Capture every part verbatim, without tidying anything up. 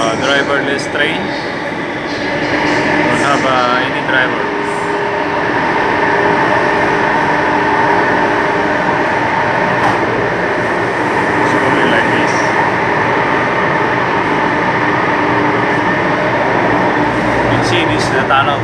uh, driverless train. Don't have uh, any driver. It's going like this. You can see this is the tunnel.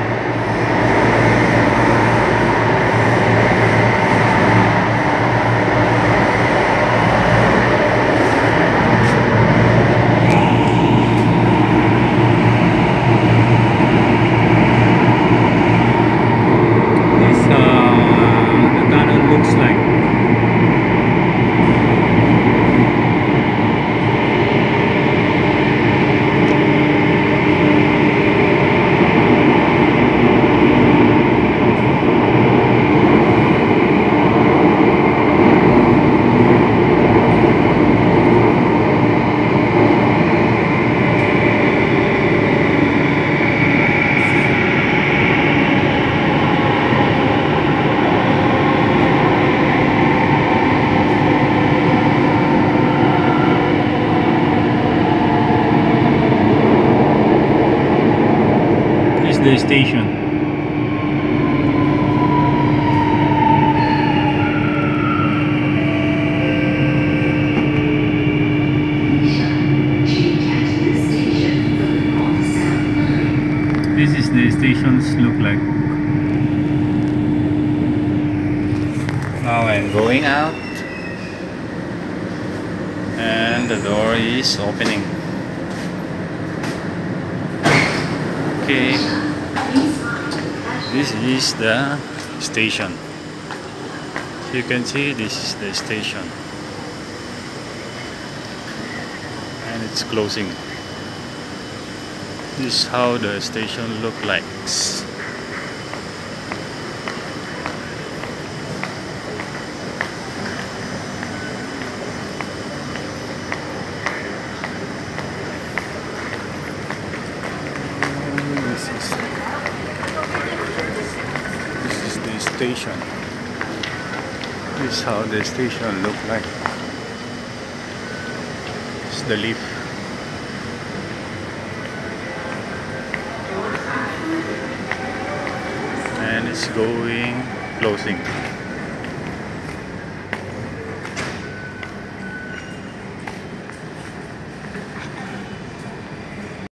The station. This is the stations look like. Now I'm going out and the door is opening. Okay. This is the station. You can see this is the station. And it's closing. This is how the station look like. Station. This is how the station look like. It's the lift. And it's going closing.